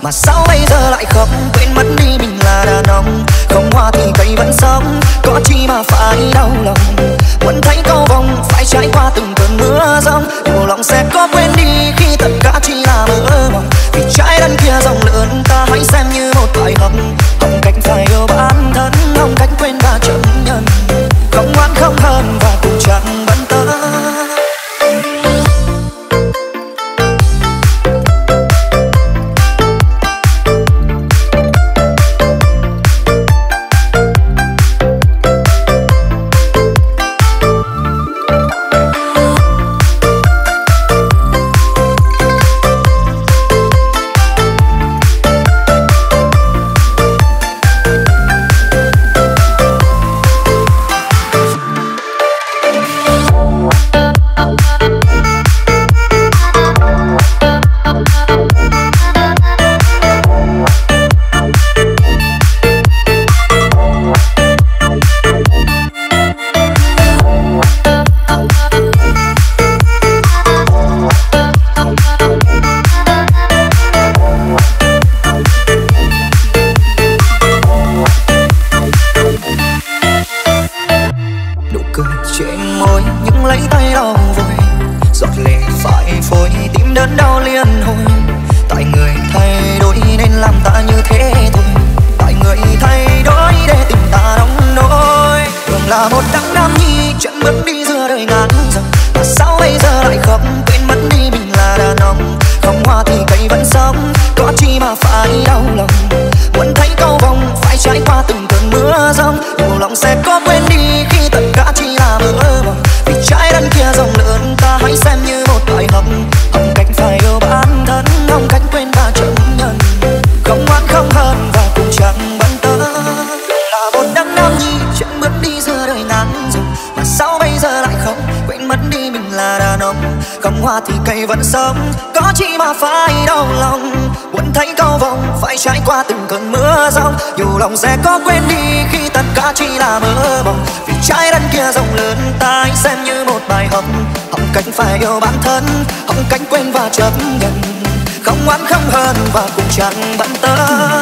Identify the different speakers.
Speaker 1: mà sao bây giờ lại khóc quên mất đi mình là đàn ông. Không hoa thì cây vẫn sống, có chi mà phải đau lòng. Muốn thấy cầu vồng phải trải qua từng cơn mưa giông, nhiều lòng sẽ có quên đi khi tất cả chỉ là mơ mộng. Vì trái đất kia rộng lớn, ta hãy xem như một bài học, học cách phải yêu bản thân, học cách quên và chấp nhận, không oán không hơn và cũng chẳng bận tâm. Thì cây vẫn sống, có chi mà phải đau lòng. Muốn thấy cầu vồng phải trải qua từng cơn mưa giông, dù lòng sẽ có quên đi khi tất cả chỉ là mơ mộng. Vì trái đất kia rộng lớn, ta hãy xem như một bài học, học cách phải yêu bản thân, học cách quên và chấp nhận, không oán không hơn và cũng chẳng bận tâm.